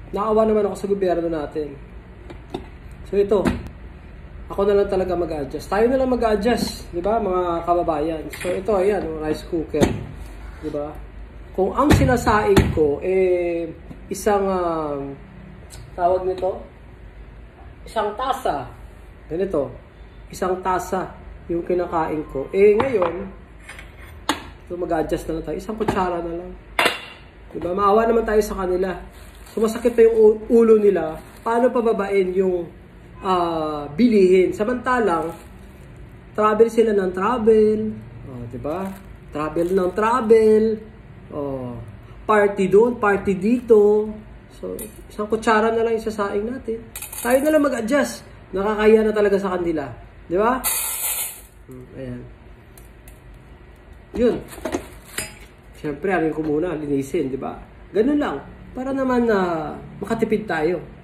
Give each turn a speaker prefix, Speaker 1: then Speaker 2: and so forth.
Speaker 1: naawa naman ako sa gobyerno natin. So ito, ako na lang talaga mag-adjust. Tayo na lang mag-adjust, di ba, mga kababayan? So ito, ayan, rice cooker, di ba? Kung ang sinasaing ko, isang, tawag nito, isang tasa, ganito, isang tasa yung kinakain ko. Ngayon, so mag-adjust na lang tayo. Isang kutsara na lang. Diba? Maawa naman tayo sa kanila. Sumasakit pa yung ulo nila. Paano pababain yung bilihin? Samantalang, travel sila ng travel. Diba? Travel ng travel. Party doon, party dito. So, isang kutsara na lang yung sasaing natin. Tayo na lang mag-adjust. Nakakaya na talaga sa kanila. Di ba? Ayan. Yun. Siyempre, alin ko muna, linisin, di ba? Ganun lang. Para naman na makatipid tayo.